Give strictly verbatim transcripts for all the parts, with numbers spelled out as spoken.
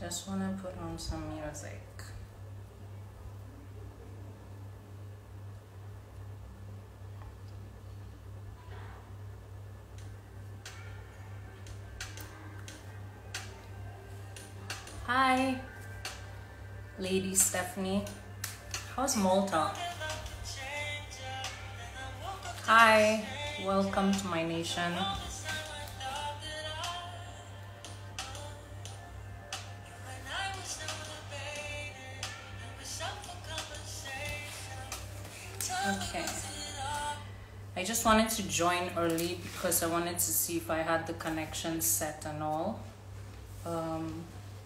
Just want to put on some music. Hi, Lady Stephanie. How's Malta? Hi, welcome to my nation. Okay. I just wanted to join early because I wanted to see if I had the connection set and all. Um,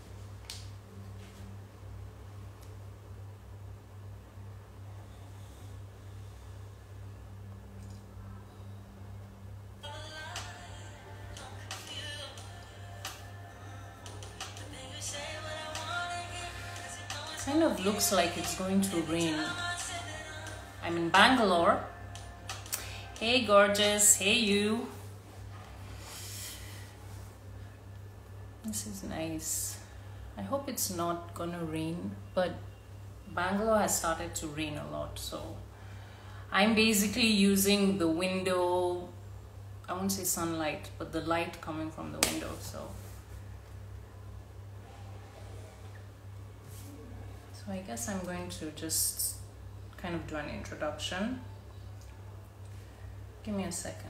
kind of looks like it's going to rain. I'm in Bangalore. Hey gorgeous, hey you. This is nice. I hope it's not gonna rain, but Bangalore has started to rain a lot, so I'm basically using the window, I won't say sunlight, but the light coming from the window. So so I guess I'm going to just kind of do an introduction. Give me a second.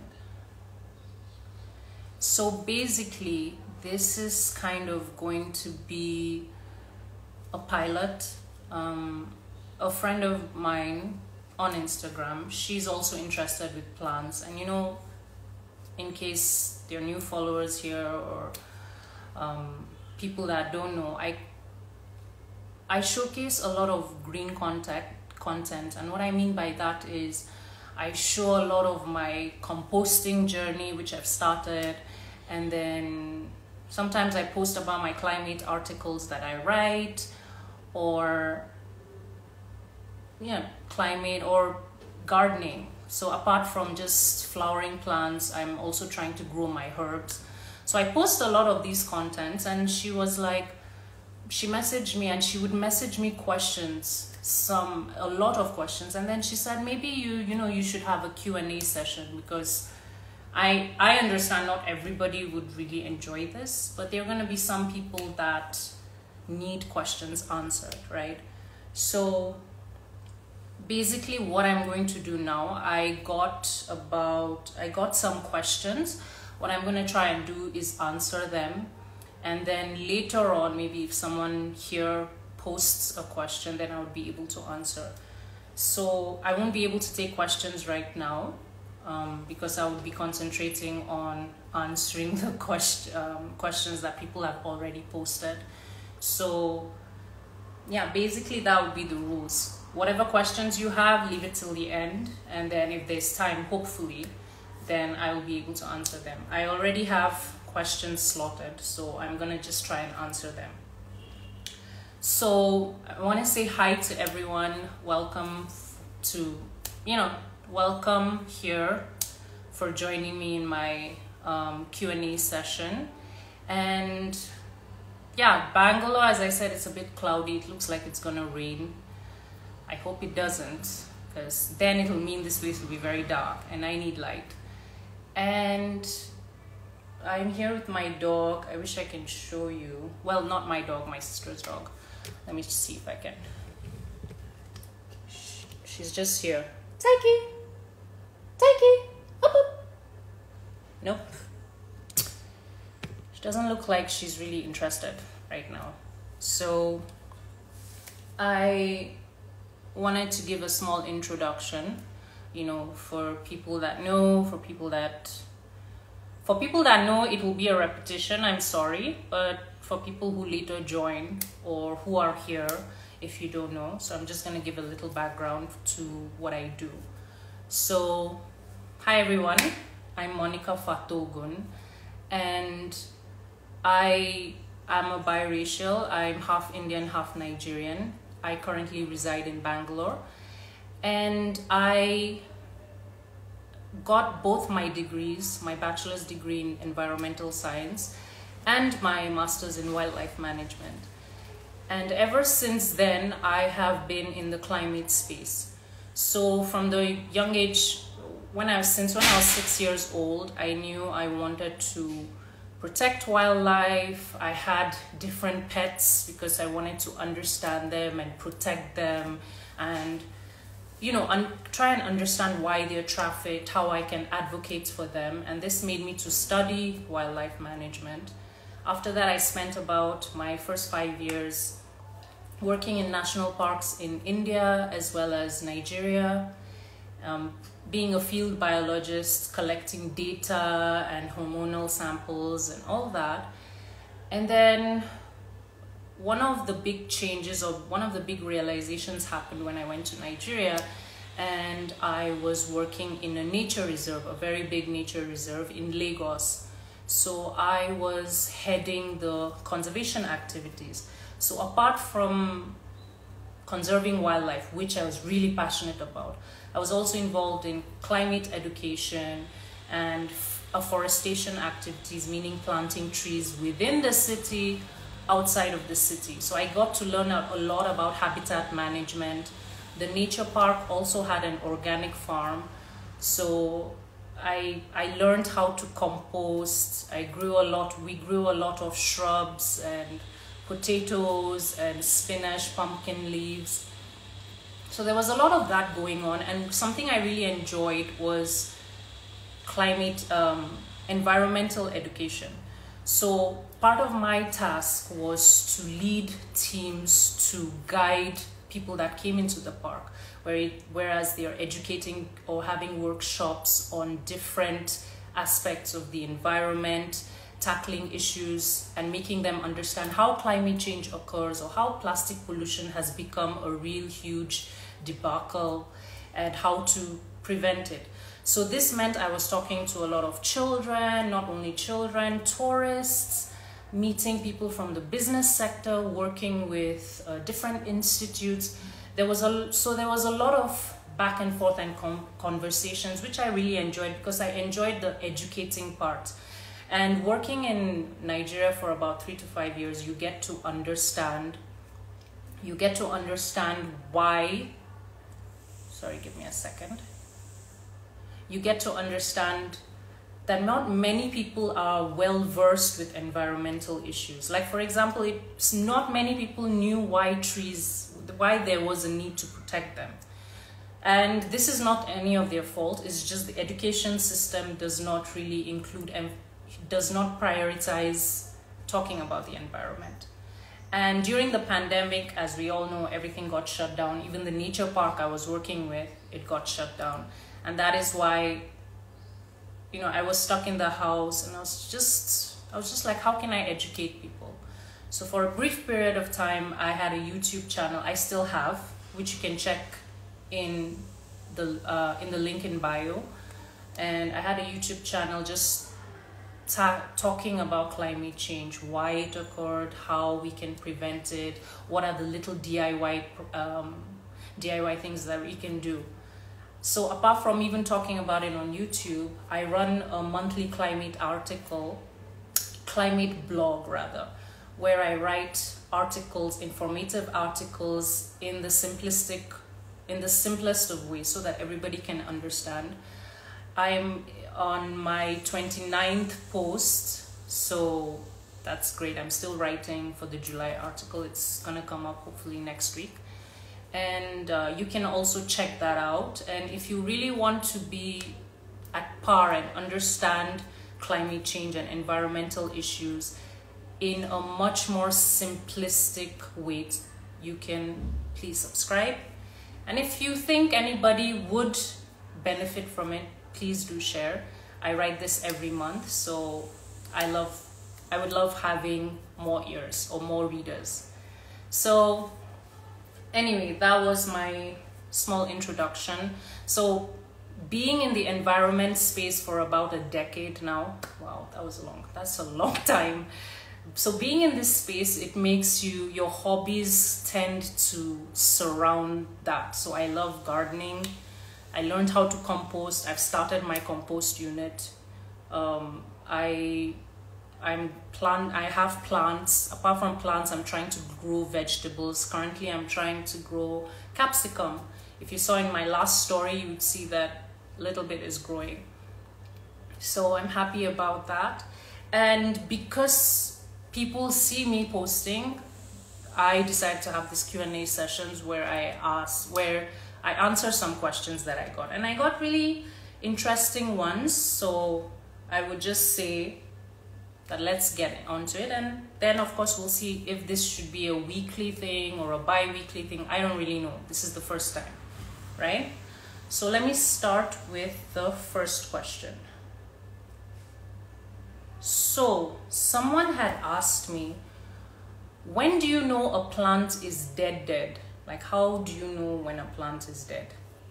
So basically, this is kind of going to be a pilot. Um, a friend of mine on Instagram, she's also interested with plants. And you know, in case there are new followers here or um, people that don't know, I I showcase a lot of green content, content. And what I mean by that is I show a lot of my composting journey, which I've started. And then sometimes I post about my climate articles that I write, or yeah, climate or gardening. So apart from just flowering plants, I'm also trying to grow my herbs. So I post a lot of these contents, and she was like, she messaged me and she would message me questions, some a lot of questions, and then she said maybe you you know you should have a Q and A session, because I I understand not everybody would really enjoy this, but there are going to be some people that need questions answered, right? So basically what I'm going to do now, I got about I got some questions. What I'm going to try and do is answer them. And then later on, maybe if someone here posts a question, then I would be able to answer. So I won't be able to take questions right now um, because I would be concentrating on answering the question, um, questions that people have already posted. So yeah, basically that would be the rules. Whatever questions you have, leave it till the end. And then if there's time, hopefully, then I will be able to answer them. I already have questions slotted, so I'm gonna just try and answer them. So I want to say hi to everyone. Welcome to, you know, welcome here for joining me in my um, Q and A session. And yeah, Bangalore, as I said, it's a bit cloudy. It looks like it's gonna rain. I hope it doesn't, because then it'll mean this place will be very dark and I need light. And I'm here with my dog. I wish I can show you. Well, not my dog, my sister's dog. Let me just see if I can. She's just here. Taiki! Taiki! Up, up! Nope. She doesn't look like she's really interested right now. So I wanted to give a small introduction, you know, for people that know, for people that For people that know, it will be a repetition, I'm sorry, but for people who later join or who are here, if you don't know, so I'm just going to give a little background to what I do. So, hi everyone, I'm Monica Fatogun, and I am a biracial. I'm half Indian, half Nigerian. I currently reside in Bangalore, and I got both my degrees, my bachelor's degree in environmental science and my master's in wildlife management. And ever since then, I have been in the climate space. So from the young age, when I was, since when I was six years old, I knew I wanted to protect wildlife. I had different pets because I wanted to understand them and protect them, and you know, un- try and understand why they're trafficked, how I can advocate for them. And this made me to study wildlife management. After that, I spent about my first five years working in national parks in India as well as Nigeria, um, being a field biologist, collecting data and hormonal samples and all that. And then one of the big changes, or one of the big realizations, happened when I went to Nigeria, and I was working in a nature reserve, a very big nature reserve in Lagos. So I was heading the conservation activities. So apart from conserving wildlife, which I was really passionate about, I was also involved in climate education and afforestation activities, meaning planting trees within the city, outside of the city. So I got to learn a lot about habitat management. The nature park also had an organic farm. So I, I learned how to compost. I grew a lot, we grew a lot of shrubs and potatoes and spinach, pumpkin leaves. So there was a lot of that going on, and something I really enjoyed was climate, um, environmental education. So part of my task was to lead teams to guide people that came into the park, where it, whereas they are educating or having workshops on different aspects of the environment, tackling issues and making them understand how climate change occurs, or how plastic pollution has become a real huge debacle, and how to prevent it. So this meant I was talking to a lot of children, not only children, tourists, meeting people from the business sector, working with uh, different institutes. There was a so there was a lot of back and forth and com- conversations, which I really enjoyed, because I enjoyed the educating part. And working in Nigeria for about three to five years, you get to understand, you get to understand why, sorry, give me a second. You get to understand that not many people are well versed with environmental issues. Like, for example, it's not many people knew why trees, why there was a need to protect them. And this is not any of their fault. It's just the education system does not really include and does not prioritize talking about the environment. And during the pandemic, as we all know, everything got shut down. Even the nature park I was working with, it got shut down. And that is why, you know, I was stuck in the house, and I was just, I was just like, how can I educate people? So for a brief period of time, I had a YouTube channel. I still have, which you can check in the uh, in the link in bio. And I had a YouTube channel just ta- talking about climate change, why it occurred, how we can prevent it, what are the little D I Y um, D I Y things that we can do. So apart from even talking about it on YouTube, I run a monthly climate article, climate blog rather, where I write articles, informative articles in the simplistic, in the simplest of ways, so that everybody can understand. I'm on my twenty-ninth post, so that's great. I'm still writing for the July article. It's gonna come up hopefully next week. And uh, you can also check that out. And if you really want to be at par and understand climate change and environmental issues in a much more simplistic way, you can please subscribe. And if you think anybody would benefit from it, please do share. I write this every month, so I love, I would love having more ears or more readers. So anyway, that was my small introduction. So being in the environment space for about a decade now, wow, that was a long, that's a long time. So being in this space, it makes you, your hobbies tend to surround that. So I love gardening. I learned how to compost. I've started my compost unit. Um, I I'm plant I have plants. Apart from plants, I'm trying to grow vegetables. Currently I'm trying to grow capsicum. If you saw in my last story, you would see that a little bit is growing. So I'm happy about that. And because people see me posting, I decided to have these Q and A sessions where I ask, where I answer some questions that I got. And I got really interesting ones. So I would just say that let's get onto it. And then of course we'll see if this should be a weekly thing or a bi-weekly thing. I don't really know. This is the first time, right? So let me start with the first question. So someone had asked me, when do you know a plant is dead dead? Like, how do you know when a plant is dead?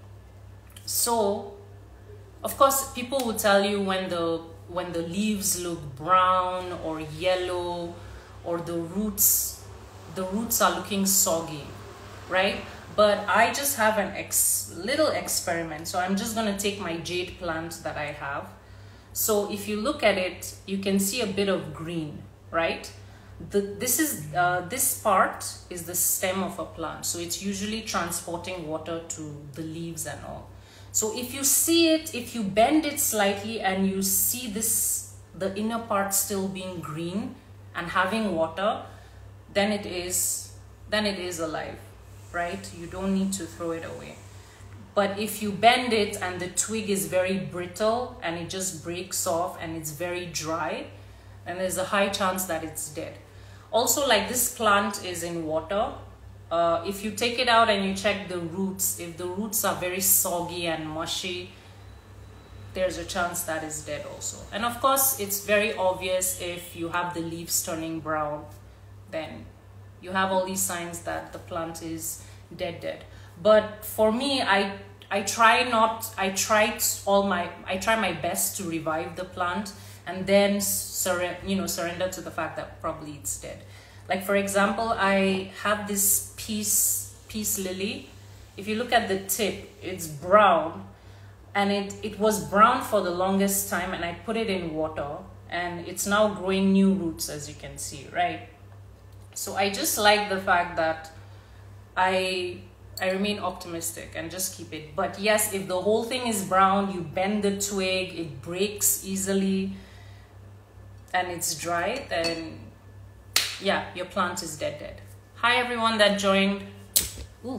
So of course people will tell you when the when the leaves look brown or yellow, or the roots the roots are looking soggy, right? But I just have an ex little experiment. So I'm just going to take my jade plant that I have. So if you look at it, you can see a bit of green, right? The, this is uh, this part is the stem of a plant. So it's usually transporting water to the leaves and all. So if you see it, if you bend it slightly and you see this, the inner part still being green and having water, then it is, then it is alive, right? You don't need to throw it away. But if you bend it and the twig is very brittle and it just breaks off and it's very dry, then there's a high chance that it's dead. Also, like this plant is in water. Uh, if you take it out and you check the roots, if the roots are very soggy and mushy, there's a chance that is dead also. And of course, it's very obvious if you have the leaves turning brown, then you have all these signs that the plant is dead dead. But for me, I I try not I try all my I try my best to revive the plant and then surrender you know surrender to the fact that probably it's dead. Like for example, I have this peace peace lily. If you look at the tip, it's brown, and it it was brown for the longest time, and I put it in water and it's now growing new roots, as you can see, right? So I just like the fact that I I remain optimistic and just keep it. But yes, if the whole thing is brown, you bend the twig, it breaks easily, and it's dry, then yeah, your plant is dead dead. Hi everyone that joined. Ooh,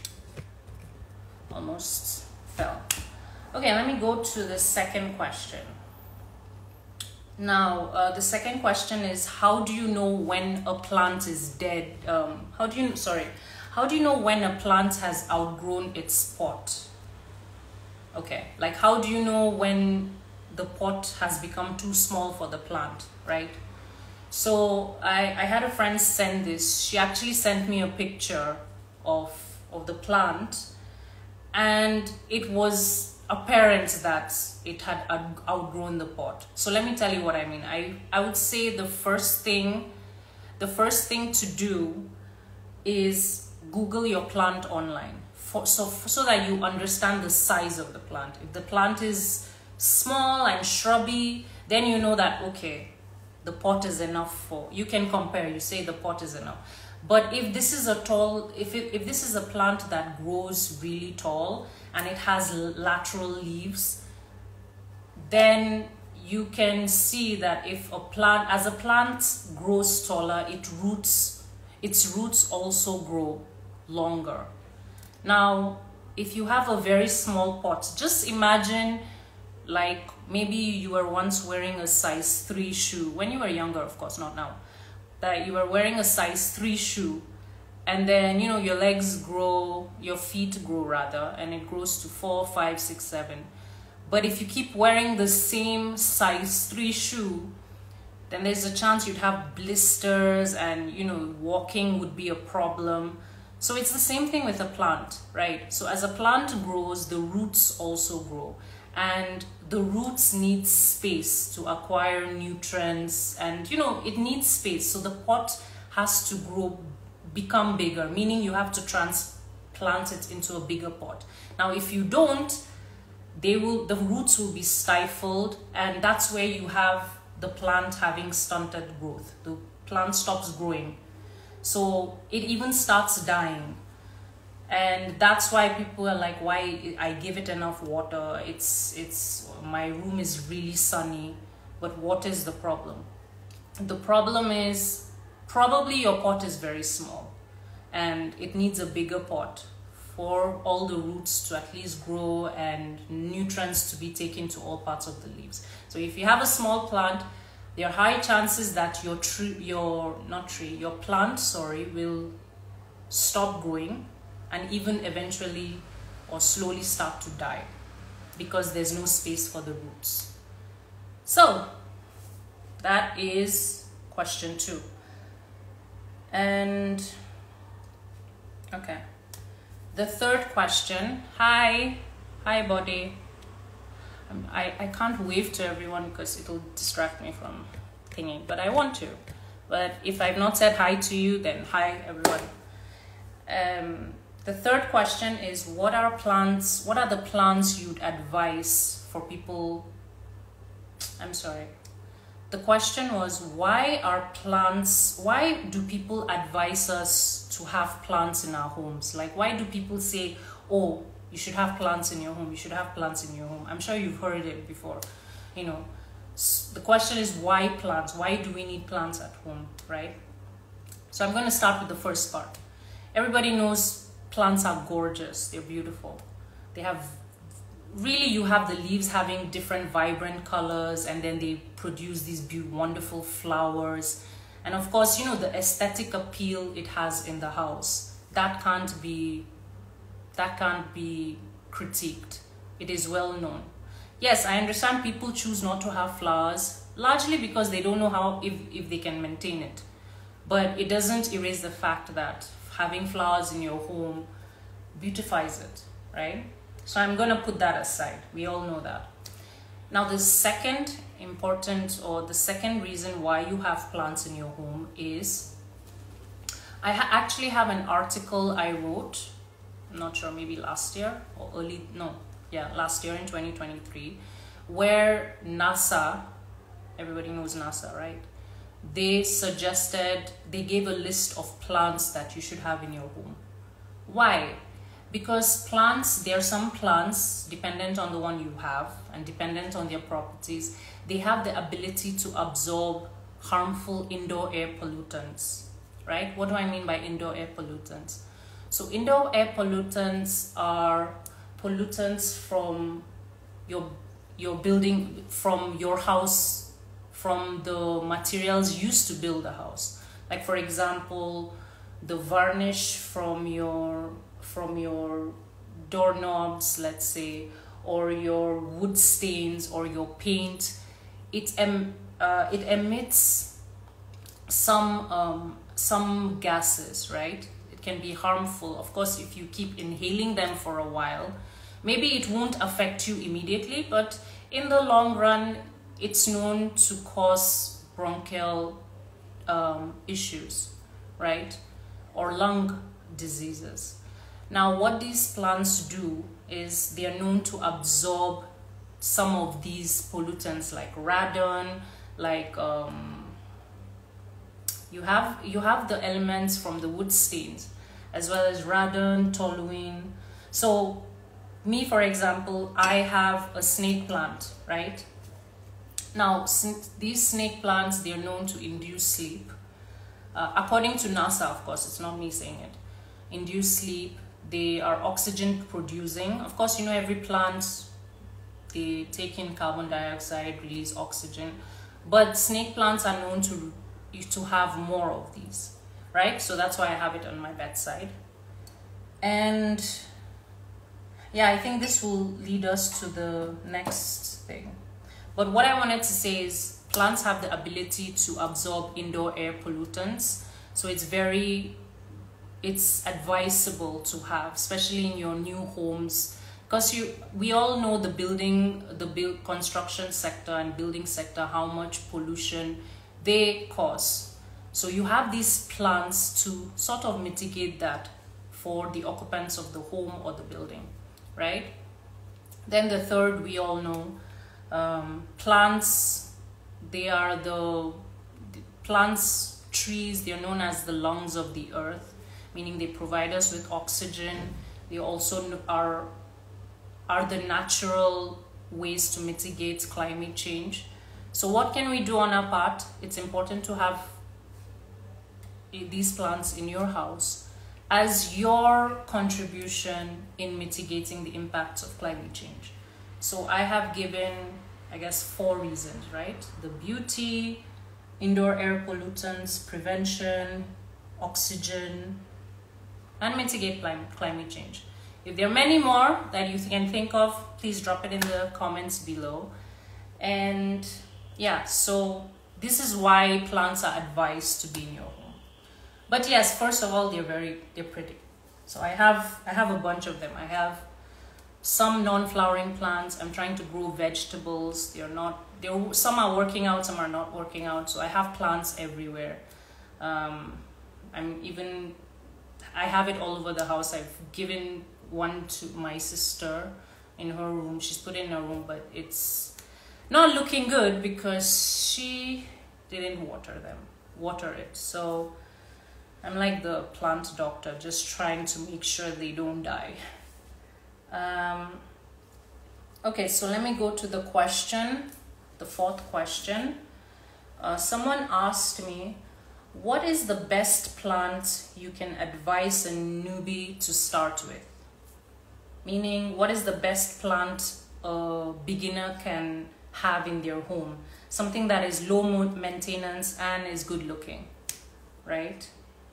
almost fell. Okay, let me go to the second question. Now, uh, the second question is, how do you know when a plant is dead? Um, how do you, sorry, how do you know when a plant has outgrown its pot? Okay, like how do you know when the pot has become too small for the plant, right? So I, I had a friend send this. She actually sent me a picture of, of the plant, and it was apparent that it had outgrown the pot. So let me tell you what I mean. I, I would say the first thing, the first thing to do is Google your plant online, for, so, so that you understand the size of the plant. If the plant is small and shrubby, then you know that, okay, the pot is enough for, you can compare, you say the pot is enough. But if this is a tall, if, it, if this is a plant that grows really tall and it has lateral leaves, then you can see that if a plant, as a plant grows taller, it roots, its roots also grow longer. Now, if you have a very small pot, just imagine like maybe you were once wearing a size three shoe, when you were younger, of course, not now, that you were wearing a size three shoe, and then, you know, your legs grow, your feet grow rather, and it grows to four, five, six, seven. But if you keep wearing the same size three shoe, then there's a chance you'd have blisters, and, you know, walking would be a problem. So it's the same thing with a plant, right? So as a plant grows, the roots also grow, and the roots need space to acquire nutrients, and, you know, it needs space. So the pot has to grow, become bigger, meaning you have to transplant it into a bigger pot. Now, if you don't, they will, the roots will be stifled, and that's where you have the plant having stunted growth. The plant stops growing. So it even starts dying. And that's why people are like, why I give it enough water. It's, it's, my room is really sunny. But what is the problem? The problem is probably your pot is very small and it needs a bigger pot for all the roots to at least grow and nutrients to be taken to all parts of the leaves. So if you have a small plant, there are high chances that your tree, your not tree, your plant, sorry, will stop growing and even eventually or slowly start to die because there's no space for the roots. So that is question two. And okay, the third question. Hi, hi, body. Um, I I can't wave to everyone because it'll distract me from thinking, but I want to. But if I've not said hi to you, then hi, everyone. Um, the third question is: What are plants? What are the plants you'd advise for people? I'm sorry. The question was, why are plants, why do people advise us to have plants in our homes? Like, why do people say, oh, you should have plants in your home, you should have plants in your home? I'm sure you've heard it before, you know. The question is, why plants? Why do we need plants at home, right? So I'm going to start with the first part. Everybody knows plants are gorgeous, they're beautiful. They have really, you have the leaves having different vibrant colors, and then they produce these beautiful, wonderful flowers. And of course, you know, the aesthetic appeal it has in the house, that can't be, that can't be critiqued. It is well known. Yes, I understand people choose not to have flowers, largely because they don't know how, if, if they can maintain it. But it doesn't erase the fact that having flowers in your home beautifies it, right? So I'm going to put that aside. We all know that. Now, the second important, or the second reason why you have plants in your home is, I ha actually have an article I wrote, I'm not sure, maybe last year or early, no, yeah, last year in twenty twenty-three, where NASA, everybody knows NASA, right? They suggested, they gave a list of plants that you should have in your home. Why? Because plants, there are some plants, dependent on the one you have and dependent on their properties, they have the ability to absorb harmful indoor air pollutants, right? What do I mean by indoor air pollutants? So indoor air pollutants are pollutants from your, your building, from your house, from the materials used to build a house. Like, for example, the varnish from your from your doorknobs, let's say, or your wood stains or your paint, it em uh, it emits some um, some gases, right? It can be harmful. Of course, if you keep inhaling them for a while, maybe it won't affect you immediately, but in the long run, it's known to cause bronchial um, issues, right? Or lung diseases. Now, what these plants do is they are known to absorb some of these pollutants like radon, like um, you have you have the elements from the wood stains, as well as radon, toluene. So me, for example, I have a snake plant, right? Now, these snake plants, they are known to induce sleep. Uh, according to NASA, of course, it's not me saying it. Induce sleep. They are oxygen producing. Of course, you know, every plant, they take in carbon dioxide, release oxygen. But snake plants are known to, to have more of these, right? So that's why I have it on my bedside. And yeah, I think this will lead us to the next thing. But what I wanted to say is plants have the ability to absorb indoor air pollutants. So it's very, it's advisable to have, especially in your new homes. Because you, we all know the building, the build construction sector and building sector, how much pollution they cause. So you have these plants to sort of mitigate that for the occupants of the home or the building, right? Then the third, we all know, um, plants, They are the, the plants, trees, they're known as the lungs of the earth, meaning they provide us with oxygen. They also are, are the natural ways to mitigate climate change. So what can we do on our part? It's important to have these plants in your house as your contribution in mitigating the impacts of climate change. So I have given, I guess, four reasons, right? The beauty, indoor air pollutants, prevention, oxygen, and mitigate climate change. If there are many more that you can think of, please drop it in the comments below. And yeah, so this is why plants are advised to be in your home. But yes, first of all, they're very, they're pretty. So I have, I have a bunch of them. I have some non-flowering plants. I'm trying to grow vegetables. They're not, they're, some are working out, some are not working out. So I have plants everywhere. Um, I'm even, I have it all over the house. I've given one to my sister in her room. She's put it in her room, but it's not looking good because she didn't water them, water it. So I'm like the plant doctor, just trying to make sure they don't die. Um, okay, so let me go to the question, the fourth question. Uh, someone asked me, what is the best plant you can advise a newbie to start with? Meaning, what is the best plant a beginner can have in their home? Something that is low maintenance and is good looking, right?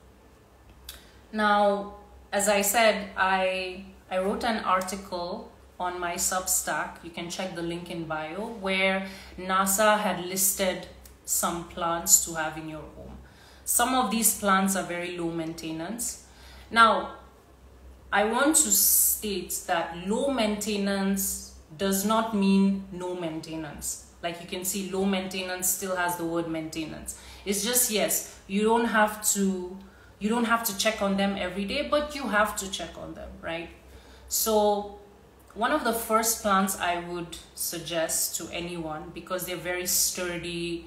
Now, as I said, I, I wrote an article on my Substack, you can check the link in bio, where NASA had listed some plants to have in your home. Some of these plants are very low maintenance. Now, I want to state that low maintenance does not mean no maintenance. Like you can see, low maintenance still has the word maintenance. It's just, yes, you don't have to You don't have to check on them every day, but you have to check on them, right? So one of the first plants I would suggest to anyone, because they're very sturdy,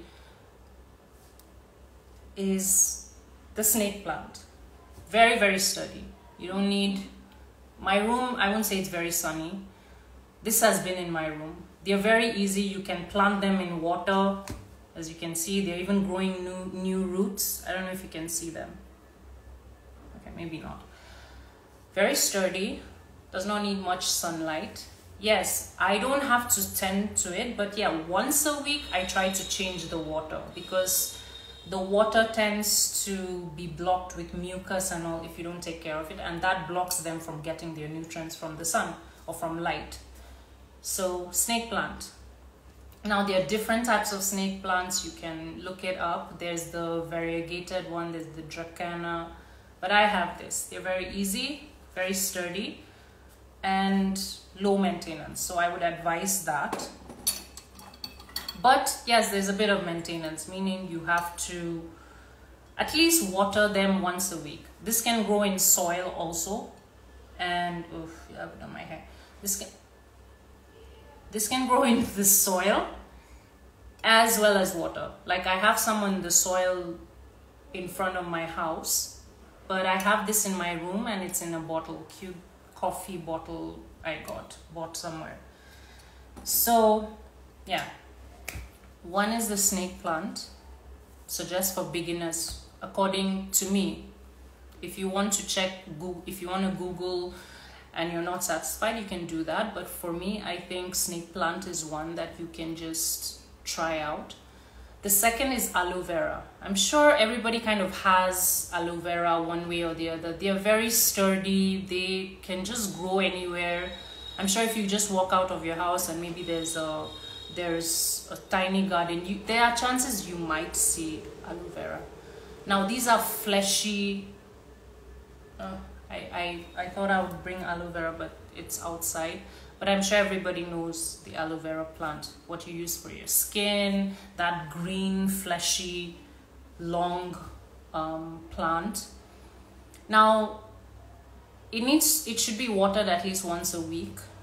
is the snake plant. Very, very sturdy. You don't need, my room, I won't say it's very sunny. This has been in my room. They're very easy. You can plant them in water. As you can see, they're even growing new, new roots. I don't know if you can see them. Maybe not. Very sturdy, does not need much sunlight. Yes, I don't have to tend to it, but yeah, once a week I try to change the water because the water tends to be blocked with mucus and all if you don't take care of it, and that blocks them from getting their nutrients from the sun or from light. So snake plant. Now there are different types of snake plants. You can look it up. There's the variegated one, there's the Dracaena. But I have this. They're very easy, very sturdy, and low maintenance. So I would advise that. But yes, there's a bit of maintenance, meaning you have to at least water them once a week. This can grow in soil also. And, oof, you have it on my hair. This can, this can grow in the soil as well as water. Like I have some in the soil in front of my house. But I have this in my room and it's in a bottle, cute coffee bottle I got, bought somewhere. So, yeah. One is the snake plant, so just for beginners, according to me. If you want to check, Google, if you want to Google and you're not satisfied, you can do that. But for me, I think snake plant is one that you can just try out. The second is aloe vera. I'm sure everybody kind of has aloe vera one way or the other. They are very sturdy. They can just grow anywhere. I'm sure if you just walk out of your house and maybe there's a there's a tiny garden, you, there are chances you might see aloe vera. Now these are fleshy. Uh, I, I, I thought I would bring aloe vera, but it's outside. But I'm sure everybody knows the aloe vera plant, what you use for your skin, that green, fleshy, long um, plant. Now, it needs, it should be watered at least once a week.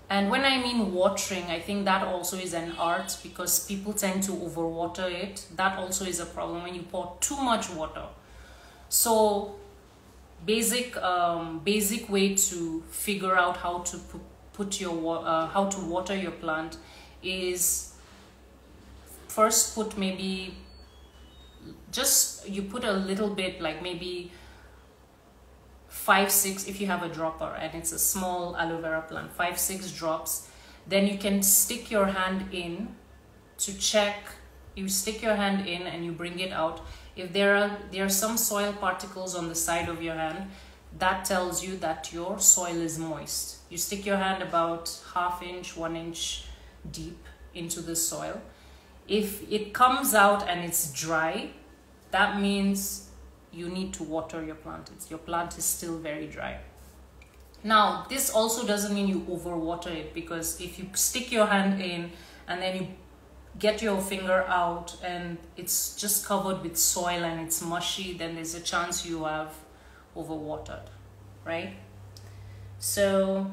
And when I mean watering, I think that also is an art, because people tend to overwater it. That also is a problem when you pour too much water. So basic um, basic way to figure out how to put, put your uh, how to water your plant is first put maybe just you put a little bit, like maybe five six, if you have a dropper and it's a small aloe vera plant, five six drops. Then you can stick your hand in to check. You stick your hand in and you bring it out. If there are there are some soil particles on the side of your hand, that tells you that your soil is moist. You stick your hand about half inch, one inch deep into the soil. If it comes out and it's dry, that means you need to water your plant. It's, your plant is still very dry. Now, this also doesn't mean you overwater it, because if you stick your hand in and then you get your finger out and it's just covered with soil and it's mushy, then there's a chance you have overwatered, right? So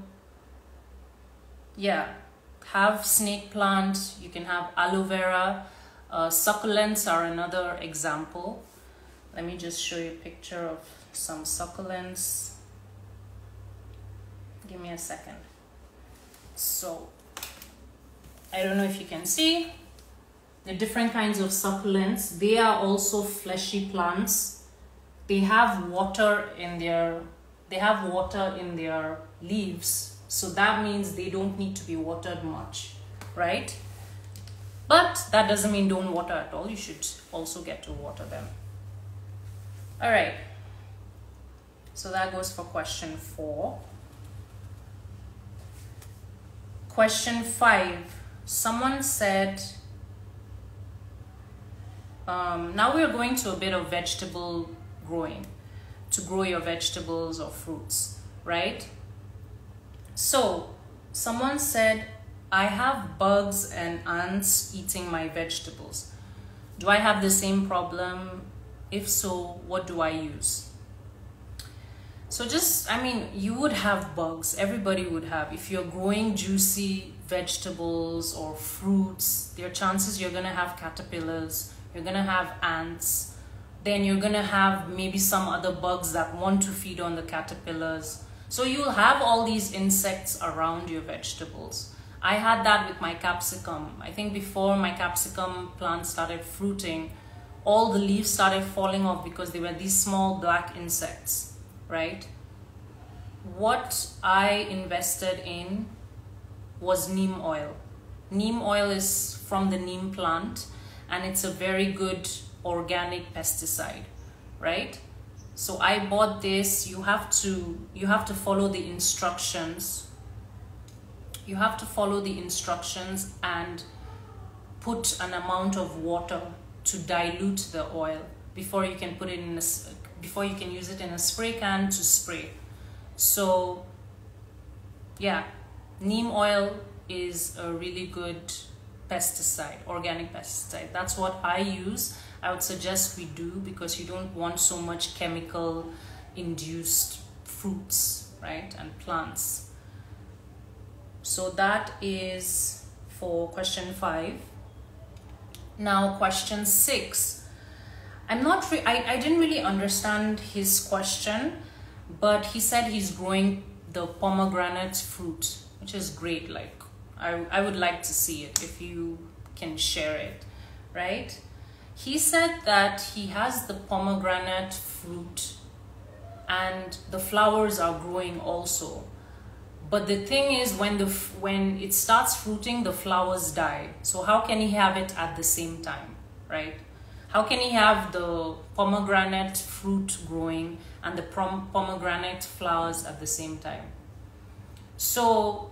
yeah, have snake plant, you can have aloe vera, uh, succulents are another example. Let me just show you a picture of some succulents. Give me a second. So I don't know if you can see the different kinds of succulents. They are also fleshy plants. They have water in their they have water in their leaves, so that means they don't need to be watered much, right? But that doesn't mean don't water at all. You should also get to water them. All right, so that goes for question four. Question five, someone said, um, now we're going to a bit of vegetable growing, to grow your vegetables or fruits, right? So someone said, I have bugs and ants eating my vegetables. Do I have the same problem? If so, what do I use? So just, I mean, you would have bugs, everybody would have. If you're growing juicy vegetables or fruits, there are chances you're gonna have caterpillars, you're gonna have ants, then you're gonna have maybe some other bugs that want to feed on the caterpillars. So you'll have all these insects around your vegetables. I had that with my capsicum. I think before my capsicum plant started fruiting, all the leaves started falling off because they were these small black insects. Right? What I invested in was neem oil. Neem oil is from the neem plant and it's a very good organic pesticide, right? So I bought this. You have to you have to follow the instructions. You have to follow the instructions and put an amount of water to dilute the oil before you can put it in a before you can use it in a spray can to spray. So yeah, neem oil is a really good pesticide, organic pesticide. That's what I use. I would suggest we do, because you don't want so much chemical induced fruits, right, and plants. So that is for question five. Now question six. I'm not re I, I didn't really understand his question, but he said he's growing the pomegranate fruit, which is great. Like I, I would like to see it if you can share it, right? He said that he has the pomegranate fruit and the flowers are growing also. But the thing is, when the when it starts fruiting, the flowers die. So how can he have it at the same time, right? How can he have the pomegranate fruit growing and the pom pomegranate flowers at the same time? So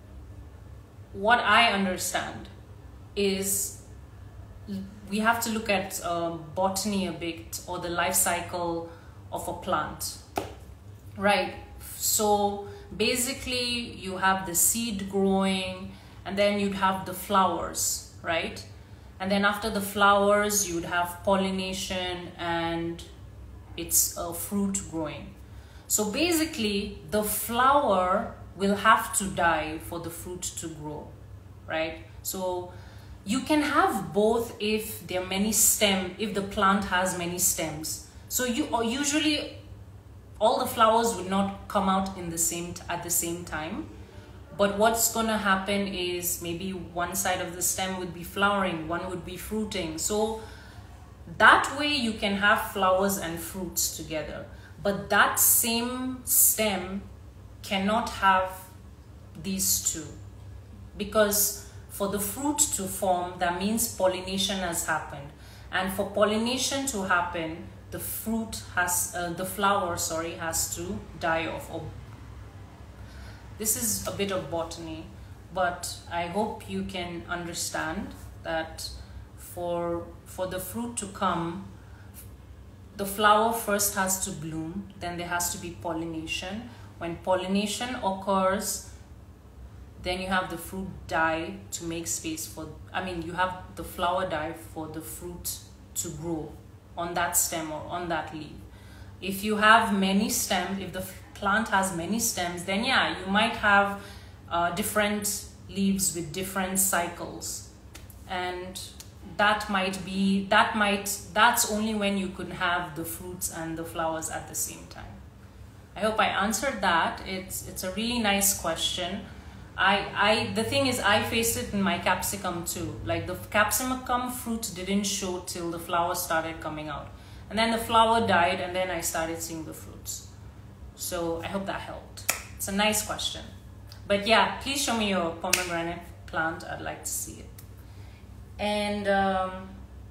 what I understand is we have to look at uh, botany a bit, or the life cycle of a plant, right? So basically you have the seed growing and then you'd have the flowers, right? And then after the flowers, you'd have pollination and it's a fruit growing. So basically the flower will have to die for the fruit to grow, right? So you can have both if there are many stems, if the plant has many stems. So you or usually all the flowers would not come out in the same at the same time. But what's going to happen is maybe one side of the stem would be flowering, one would be fruiting. So that way you can have flowers and fruits together. But that same stem cannot have these two. Because for the fruit to form, that means pollination has happened. And for pollination to happen, the fruit has, uh, the flower, sorry, has to die off. Or this is a bit of botany, but I hope you can understand that for, for the fruit to come, the flower first has to bloom, then there has to be pollination. When pollination occurs, then you have the fruit die to make space for, I mean, you have the flower die for the fruit to grow on that stem or on that leaf. If you have many stems, if the plant has many stems, then yeah, you might have uh, different leaves with different cycles, and that might be that might that's only when you could have the fruits and the flowers at the same time. I hope I answered that. It's it's a really nice question. I I the thing is, I faced it in my capsicum too. Like the capsicum fruit didn't show till the flower started coming out, and then the flower died, and then I started seeing the fruits. So I hope that helped. It's a nice question. But yeah, please show me your pomegranate plant. I'd like to see it. And um,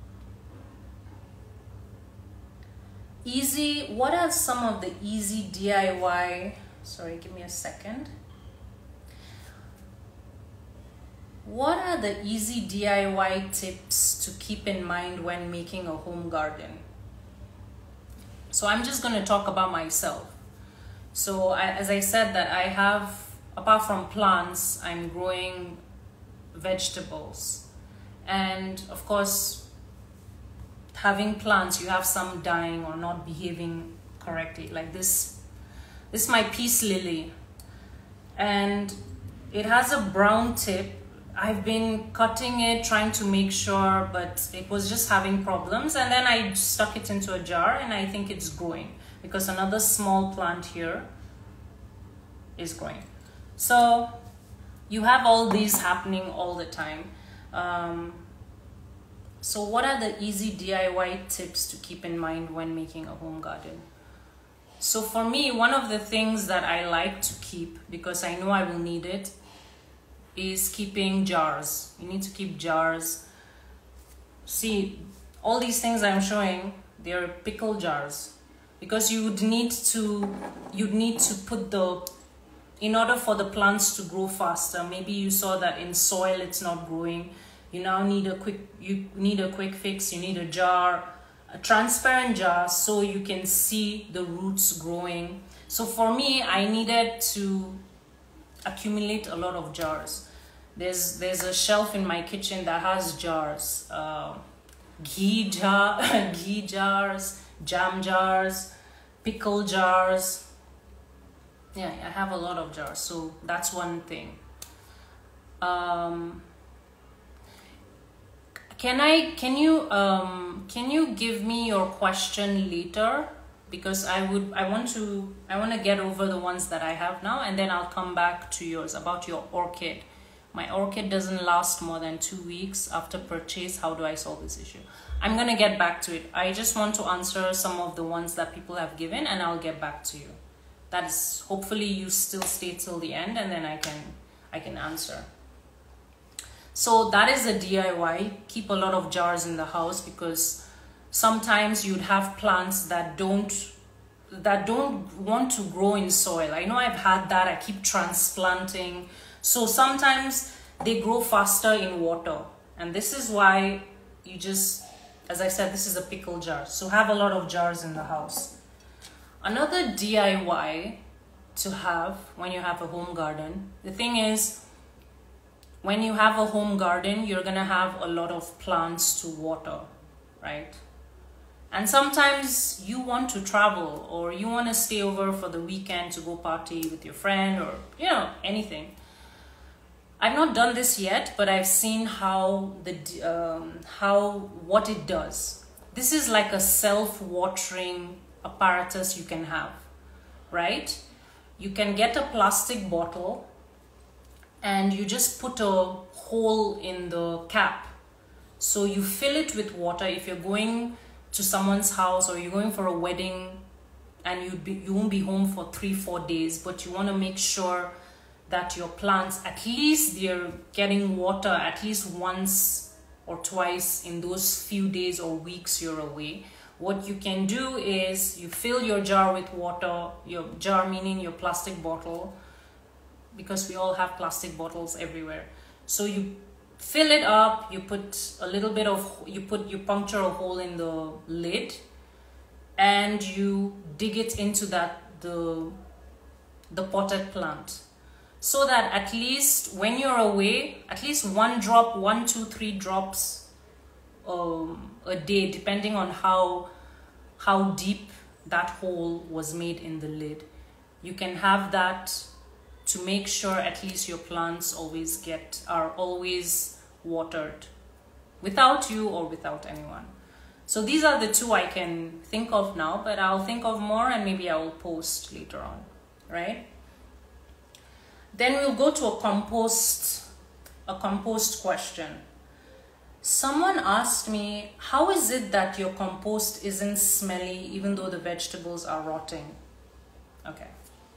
easy, what are some of the easy D I Y? Sorry, give me a second. What are the easy D I Y tips to keep in mind when making a home garden? So I'm just going to talk about myself. So I, as I said, that I have, apart from plants, I'm growing vegetables. And of course, having plants, you have some dying or not behaving correctly. Like this, this is my peace lily. And it has a brown tip. I've been cutting it, trying to make sure, but it was just having problems. And then I stuck it into a jar, and I think it's growing because another small plant here is growing. So you have all these happening all the time. Um, so what are the easy D I Y tips to keep in mind when making a home garden? So for me, one of the things that I like to keep, because I know I will need it, is keeping jars. You need to keep jars. See, all these things I'm showing, they're pickle jars, because you would need to you'd need to put the, in order for the plants to grow faster. Maybe you saw that in soil it's not growing. You now need a quick you need a quick fix. You need a jar, a transparent jar, so you can see the roots growing. So for me, I needed to accumulate a lot of jars. There's there's a shelf in my kitchen that has jars, uh, ghee jar, ghee jars, jam jars, pickle jars. Yeah, I have a lot of jars, so that's one thing. Um, can I can you um can you give me your question later? Because I would I want to I want to get over the ones that I have now, and then I'll come back to yours about your orchid. My orchid doesn't last more than two weeks after purchase. How do I solve this issue? I'm gonna get back to it. I just want to answer some of the ones that people have given, and I'll get back to you. That is, hopefully you still stay till the end, and then I can I can answer. So that is a D I Y. Keep a lot of jars in the house, because sometimes you'd have plants that don't that don't want to grow in soil. I know I've had that. I keep transplanting. So sometimes they grow faster in water. And this is why you just, as I said, this is a pickle jar. So have a lot of jars in the house. Another D I Y to have when you have a home garden, the thing is, when you have a home garden, you're gonna have a lot of plants to water, right? And sometimes you want to travel, or you want to stay over for the weekend to go party with your friend, or, you know, anything. I've not done this yet, but I've seen how the um, how what it does. This is like a self-watering apparatus you can have, right? You can get a plastic bottle and you just put a hole in the cap. So you fill it with water. If you're going to someone's house or you're going for a wedding and you'd be, you won't be home for three, four days, but you want to make sure that your plants, at least they're getting water at least once or twice in those few days or weeks you're away. What you can do is you fill your jar with water, your jar meaning your plastic bottle, because we all have plastic bottles everywhere. So you fill it up, you put a little bit of, you put, you puncture a hole in the lid, and you dig it into that, the, the potted plant. So that at least when you're away, at least one drop, one, two, three drops um, a day, depending on how, how deep that hole was made in the lid. You can have that to make sure at least your plants always get, are always watered, without you or without anyone. So these are the two I can think of now, but I'll think of more and maybe I will post later on, right? Then we'll go to a compost, a compost question. Someone asked me, how is it that your compost isn't smelly even though the vegetables are rotting? Okay.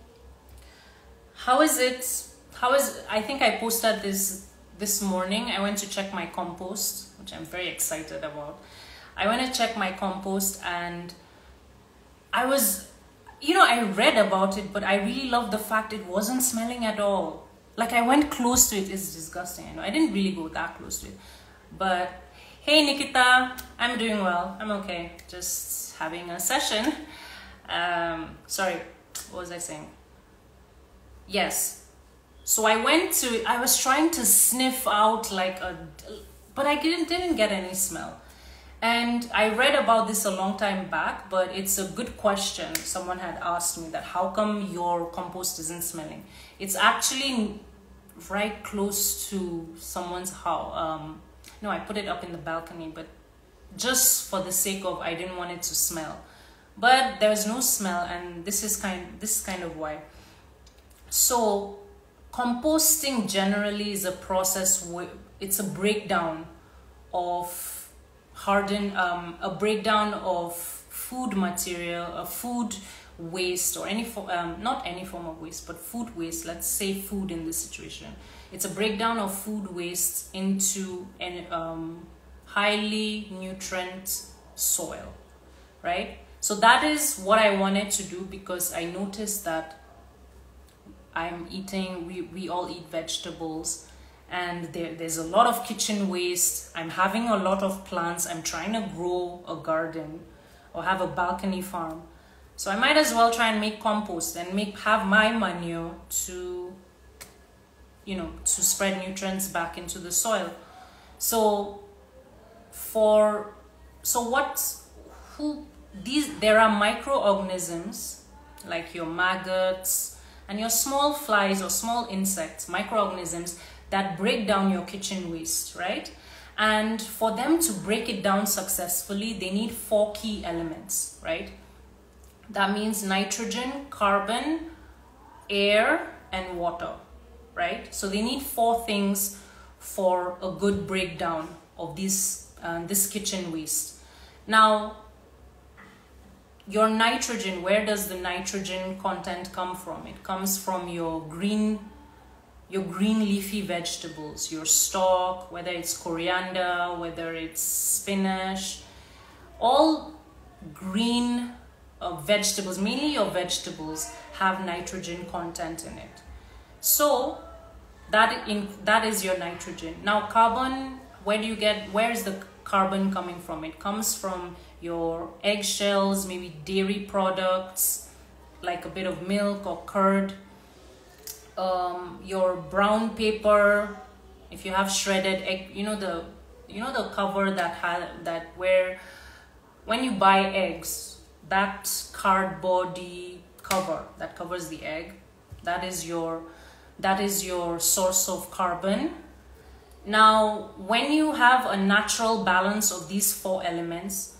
How is it, how is, I think I posted this this morning. I went to check my compost, which I'm very excited about. I went to check my compost and I was, you know, I read about it, but I really loved the fact it wasn't smelling at all. Like I went close to it. It's disgusting. I know I didn't really go that close to it. But hey, Nikita, I'm doing well. I'm okay. Just having a session. Um, sorry, what was I saying? Yes. So I went to, I was trying to sniff out like a, but I didn't, didn't get any smell. And I read about this a long time back, but it's a good question. Someone had asked me that, how come your compost isn't smelling? It's actually right close to someone's house. Um, no, I put it up in the balcony, but just for the sake of, I didn't want it to smell. But there's no smell, and this is kind, this is kind of why. So composting generally is a process where it's a breakdown of harden, um, a breakdown of food material, a food waste, or any form, um, not any form of waste, but food waste. Let's say food in this situation. It's a breakdown of food waste into an um, highly nutrient soil, right? So that is what I wanted to do, because I noticed that I'm eating, we, we all eat vegetables, and there, there's a lot of kitchen waste. I'm having a lot of plants. I'm trying to grow a garden or have a balcony farm. So I might as well try and make compost and make have my manure to, you know, to spread nutrients back into the soil. So for, so what, who, these, there are microorganisms like your maggots and your small flies or small insects, microorganisms that break down your kitchen waste, right? And for them to break it down successfully, they need four key elements, right? That means nitrogen, carbon, air, and water, right? So they need four things for a good breakdown of these, uh, this kitchen waste. Now, your nitrogen, where does the nitrogen content come from? It comes from your green your green leafy vegetables, your stalk, whether it's coriander, whether it's spinach, all green uh, vegetables, mainly your vegetables, have nitrogen content in it. So that in that is your nitrogen. Now carbon, where do you get, where is the carbon coming from? It comes from your eggshells, maybe dairy products, like a bit of milk or curd. Um, your brown paper, if you have shredded egg, you know the, you know the cover that had that where when you buy eggs, that cardboardy cover that covers the egg, that is your that is your source of carbon. Now, when you have a natural balance of these four elements,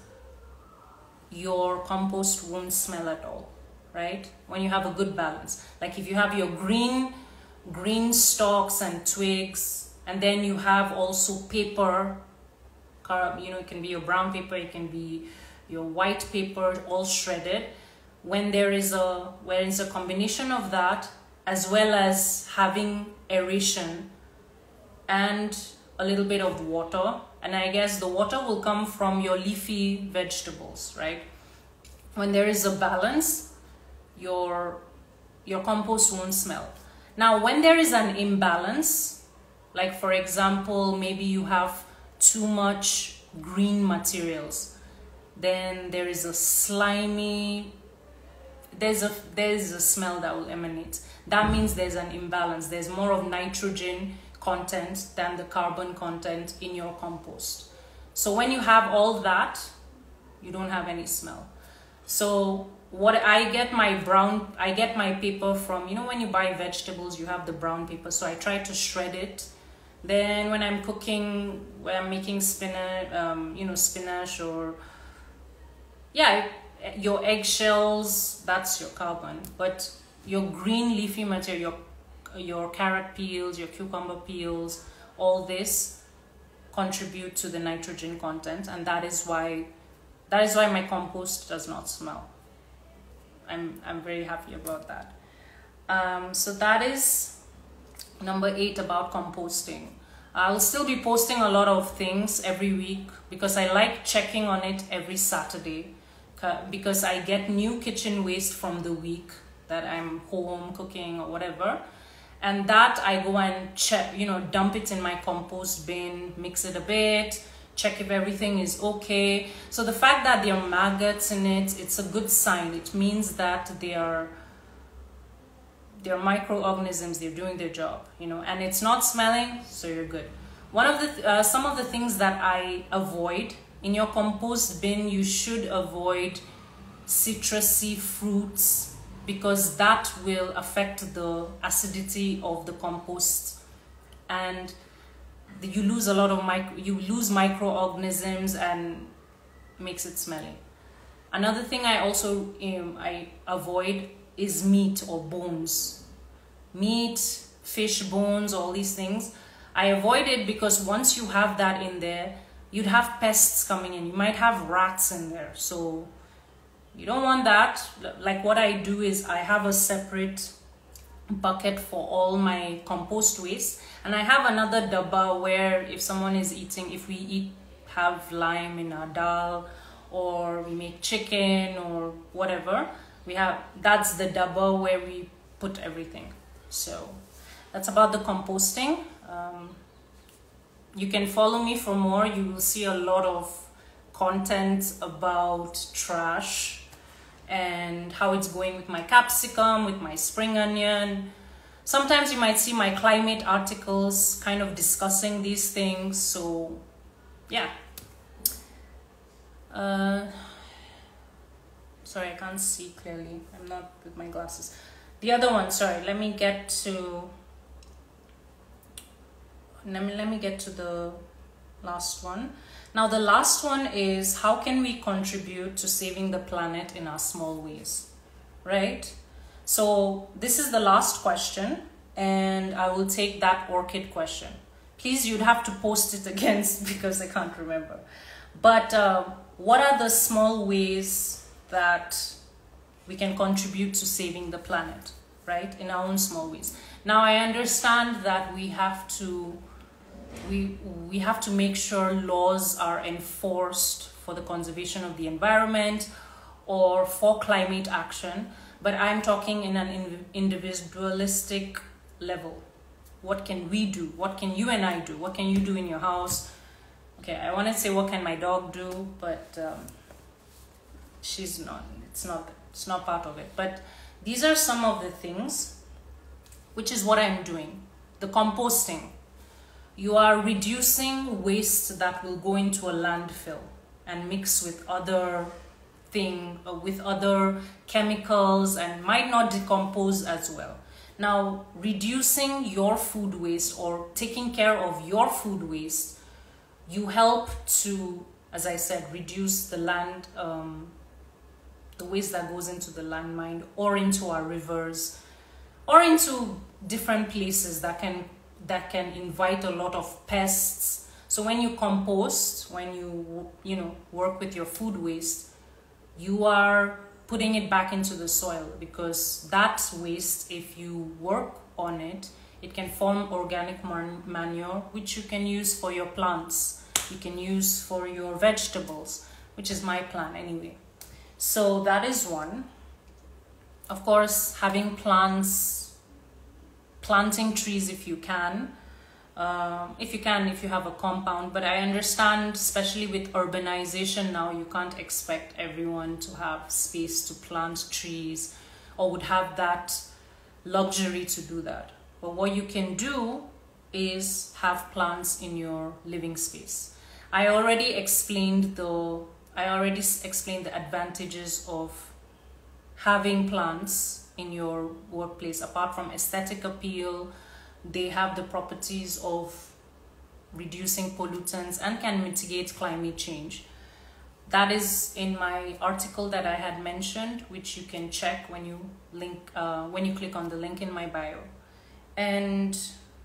your compost won't smell at all, right? When you have a good balance, like if you have your green green stalks and twigs, and then you have also paper, you know, it can be your brown paper, it can be your white paper, all shredded. When there is a where is a combination of that, as well as having aeration and a little bit of water, and I guess the water will come from your leafy vegetables, right? When there is a balance, your your compost won't smell. Now, when there is an imbalance, like for example, maybe you have too much green materials, then there is a slimy, there's a there's a smell that will emanate. That means there's an imbalance. There's more of nitrogen content than the carbon content in your compost. So when you have all that, you don't have any smell. So what I get my brown, I get my paper from, you know, when you buy vegetables, you have the brown paper. So I try to shred it. Then when I'm cooking, when I'm making spinach, um, you know, spinach or, yeah, your eggshells, that's your carbon. But your green leafy material, your, your carrot peels, your cucumber peels, all this contribute to the nitrogen content, and that is why that is why my compost does not smell. I'm I'm very happy about that. Um, so that is number eight about composting. I'll still be posting a lot of things every week because I like checking on it every Saturday, because I get new kitchen waste from the week that I'm home cooking or whatever, and that I go and check, you know, dump it in my compost bin, mix it a bit, check if everything is okay. So the fact that there are maggots in it, it's a good sign. It means that they are they're microorganisms, they're doing their job, you know, and it's not smelling, so you're good. One of the uh, some of the things that I avoid in your compost bin, you should avoid citrusy fruits, because that will affect the acidity of the compost, and you lose a lot of micro you lose microorganisms and makes it smelly. Another thing I also um, I avoid is meat or bones. Meat, fish bones, all these things. I avoid it because once you have that in there, you'd have pests coming in. You might have rats in there. So you don't want that. Like what I do is I have a separate bucket for all my compost waste, and I have another dabba where if someone is eating, if we eat, have lime in our dal, or we make chicken or whatever, we have, that's the dabba where we put everything. So that's about the composting. Um, you can follow me for more. You will see a lot of content about trash and how it's going with my capsicum, with my spring onion. Sometimes you might see my climate articles kind of discussing these things. So yeah. Uh, sorry, I can't see clearly. I'm not with my glasses. The other one, sorry, let me get to let me let me get to the last one. Now the last one is, how can we contribute to saving the planet in our small ways, right? So this is the last question, and I will take that orchid question. Please, you'd have to post it again because I can't remember. But uh, what are the small ways that we can contribute to saving the planet, right? In our own small ways. Now I understand that we have to we we have to make sure laws are enforced for the conservation of the environment or for climate action, but I'm talking in an individualistic level. What can we do? What can you and I do? What can you do in your house? Okay, I want to say what can my dog do, but um, she's not, it's not, it's not part of it. But these are some of the things, which is what I'm doing. The composting. You are reducing waste that will go into a landfill, and mix with other thing uh, with other chemicals and might not decompose as well. Now, reducing your food waste or taking care of your food waste, you help to, as I said, reduce the land, um, the waste that goes into the landmine or into our rivers or into different places that can that can invite a lot of pests. So when you compost, when you you know work with your food waste, you are putting it back into the soil, because that waste, if you work on it, it can form organic man manure, which you can use for your plants. You can use for your vegetables, which is my plan anyway. So that is one. Of course, having plants, planting trees if you can. Uh, if you can, if you have a compound, but I understand, especially with urbanization now, you can't expect everyone to have space to plant trees or would have that luxury to do that. But what you can do is have plants in your living space. I already explained the I already explained the advantages of having plants in your workplace. Apart from aesthetic appeal, they have the properties of reducing pollutants and can mitigate climate change. That is in my article that I had mentioned, which you can check when you link uh, when you click on the link in my bio. And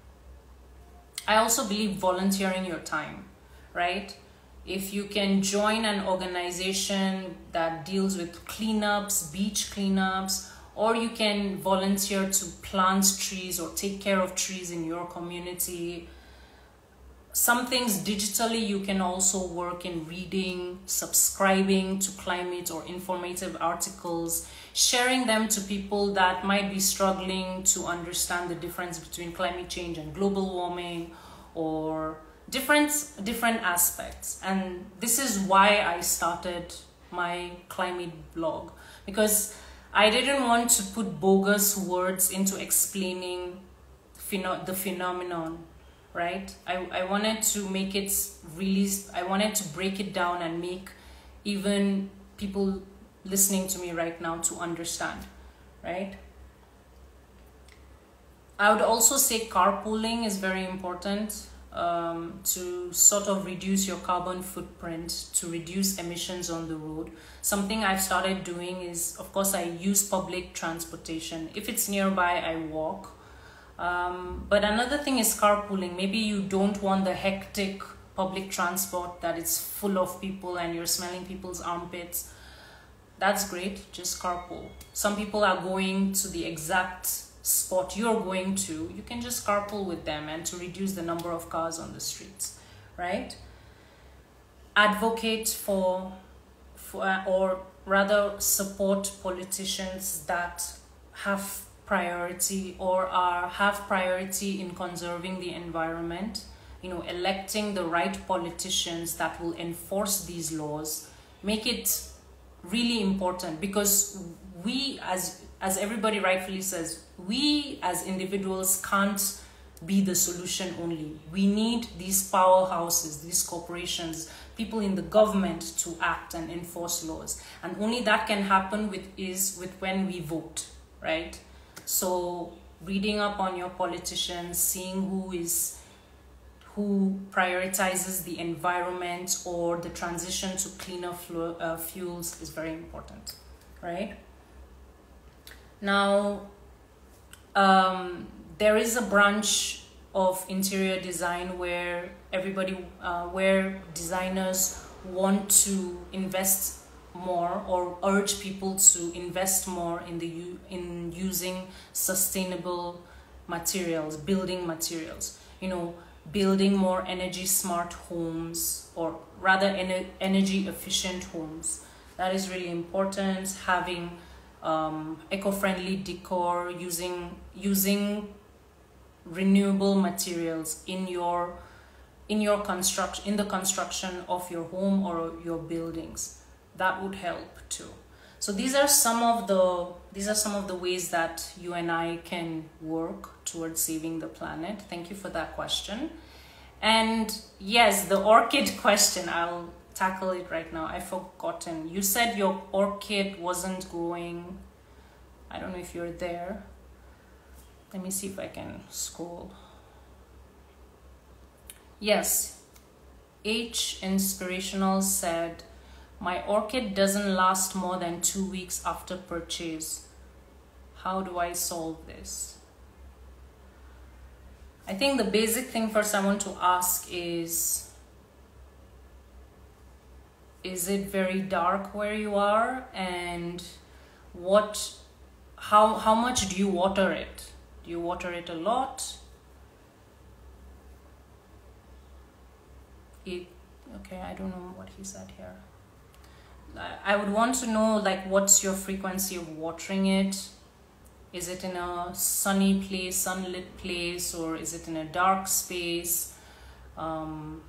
I also believe volunteering your time, right? If you can join an organization that deals with cleanups, beach cleanups, or you can volunteer to plant trees or take care of trees in your community. Some things digitally, you can also work in reading, subscribing to climate or informative articles, sharing them to people that might be struggling to understand the difference between climate change and global warming, or different different aspects. And this is why I started my climate blog, because I didn't want to put bogus words into explaining pheno the phenomenon, right? I, I wanted to make it really, I wanted to break it down and make even people listening to me right now to understand, right? I would also say carpooling is very important. Um, to sort of reduce your carbon footprint, to reduce emissions on the road. Something I've started doing is, of course, I use public transportation. If it's nearby, I walk. Um, but another thing is carpooling. Maybe you don't want the hectic public transport that is full of people and you're smelling people's armpits. That's great, just carpool. Some people are going to the exact spot you're going to, you can just carpool with them, and to reduce the number of cars on the streets, right? Advocate for, for uh, or rather support politicians that have priority or are have priority in conserving the environment. You know, electing the right politicians that will enforce these laws, make it really important, because we as as everybody rightfully says, we as individuals can't be the solution only. We need these powerhouses, these corporations, people in the government to act and enforce laws. And only that can happen with is with when we vote, right? So reading up on your politicians, seeing who is who prioritizes the environment or the transition to cleaner flu uh, fuels is very important, right? Now, um, there is a branch of interior design where everybody, uh, where designers want to invest more or urge people to invest more in the in using sustainable materials, building materials. You know, building more energy smart homes, or rather ener energy efficient homes. That is really important. Having Um, eco-friendly decor, using using renewable materials in your in your construction in the construction of your home or your buildings. That would help too. So these are some of the these are some of the ways that you and I can work towards saving the planet. Thank you for that question. And yes, the orchid question, I'll tackle it right now. I've forgotten. You said your orchid wasn't growing. I don't know if you're there. Let me see if I can scroll. Yes, H Inspirational said, my orchid doesn't last more than two weeks after purchase. How do I solve this? I think the basic thing for someone to ask is, is it very dark where you are? And what, how, how much do you water it? Do you water it a lot? It, okay, I don't know what he said here. I would want to know, like, what's your frequency of watering it? Is it in a sunny place, sunlit place, or is it in a dark space? Um,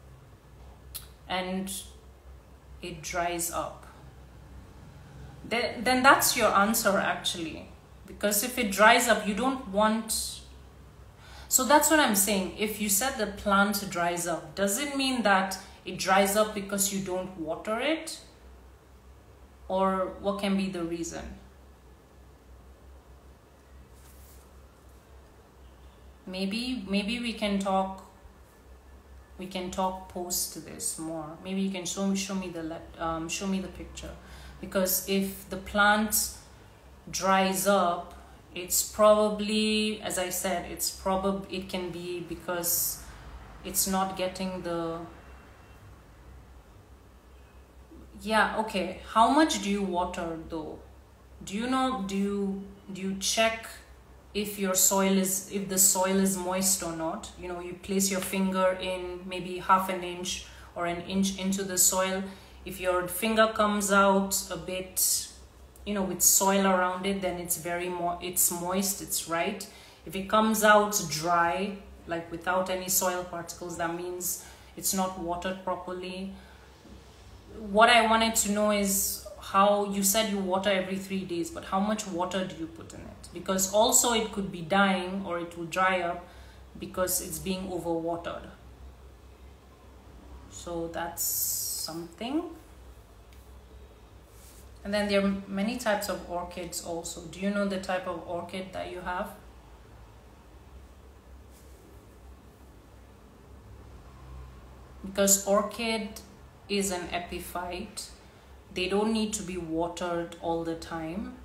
and it dries up. Then, then that's your answer, actually. Because if it dries up, you don't want... So that's what I'm saying. If you said the plant dries up, does it mean that it dries up because you don't water it? Or what can be the reason? Maybe, maybe we can talk, we can talk post this more. Maybe you can show me, show me the, um, show me the picture. Because if the plant dries up, it's probably, as I said, it's probably, it can be because it's not getting the, yeah, okay. How much do you water though? Do you know, do you, do you check if your soil is, if the soil is moist or not? You know, you place your finger in maybe half an inch or an inch into the soil. If your finger comes out a bit, you know, with soil around it, then it's very mo it's moist, it's right. If it comes out dry, like without any soil particles, that means it's not watered properly. What I wanted to know is how, you said you water every three days, but how much water do you put in it? Because also it could be dying or it will dry up because it's being overwatered. So that's something. And then there are many types of orchids also. Do you know the type of orchid that you have? Because orchid is an epiphyte. They don't need to be watered all the time.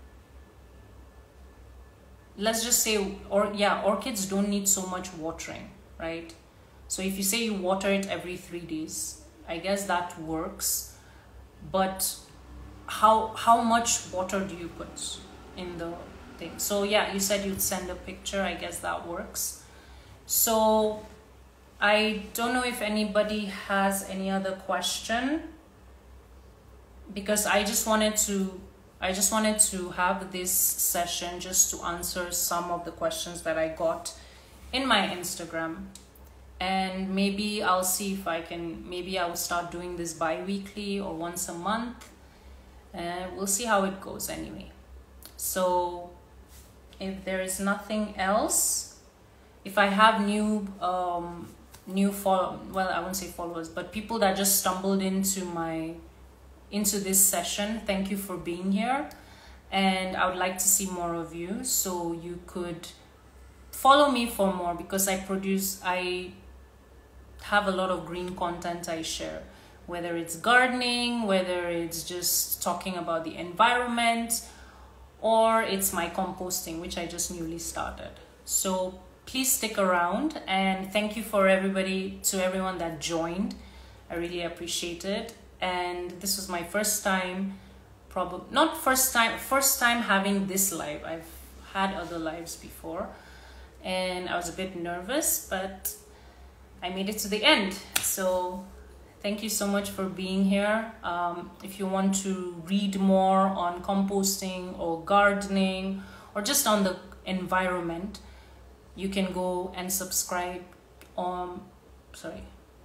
Let's just say, or yeah, orchids don't need so much watering, right? So if you say you water it every three days, I guess that works. But how how much water do you put in the thing? So yeah, you said you'd send a picture. I guess that works. So I don't know if anybody has any other question, because I just wanted to I just wanted to have this session just to answer some of the questions that I got in my Instagram. And maybe I'll see if I can, maybe I'll start doing this bi-weekly or once a month. And we'll see how it goes anyway. So if there is nothing else, if I have new um new follow well I won't say followers, but people that just stumbled into my into this session, thank you for being here. And I would like to see more of you, so you could follow me for more, because I produce I have a lot of green content I share, whether it's gardening, whether it's just talking about the environment, or it's my composting, which I just newly started. So please stick around, and thank you for everybody, to everyone that joined. I really appreciate it. And this was my first time, probably not first time, first time having this live. I've had other lives before, and I was a bit nervous, but I made it to the end. So thank you so much for being here. Um, if you want to read more on composting or gardening or just on the environment, you can go and subscribe on, sorry,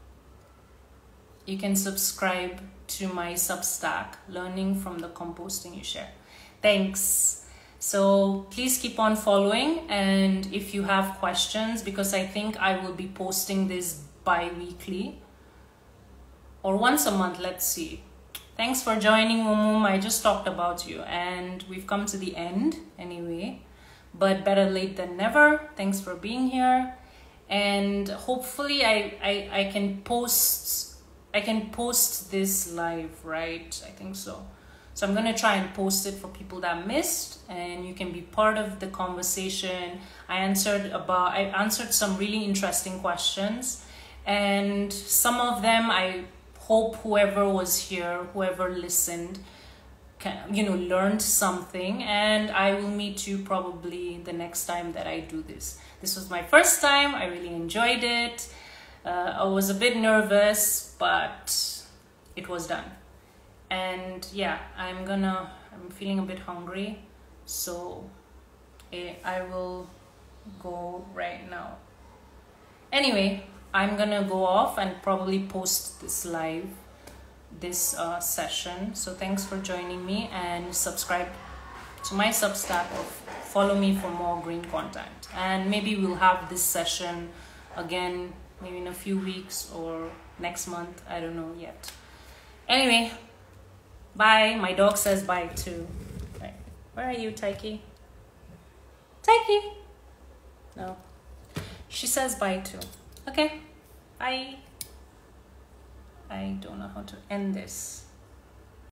you can subscribe to my Substack, Learning from the Composting You Share. Thanks. So please keep on following, and if you have questions, because I think I will be posting this bi-weekly, or once a month, let's see. Thanks for joining, Mumum. I just talked about you, and we've come to the end anyway, but better late than never. Thanks for being here, and hopefully I, I, I can post I can post this live, right? I think so. So I'm gonna try and post it for people that missed, and you can be part of the conversation. I answered about I answered some really interesting questions, and some of them I hope whoever was here, whoever listened, can, you know, learned something. And I will meet you probably the next time that I do this. This was my first time. I really enjoyed it. Uh, I was a bit nervous, but it was done. And yeah, I'm gonna, I'm feeling a bit hungry, so eh, I will go right now. Anyway, I'm gonna go off and probably post this live, this uh, session. So thanks for joining me, and subscribe to my Substack or follow me for more green content. And maybe we'll have this session again, maybe in a few weeks or next month. I don't know yet. Anyway, bye. My dog says bye too. Right. Where are you, Taiki? Taiki? No. She says bye too. Okay, bye. I don't know how to end this.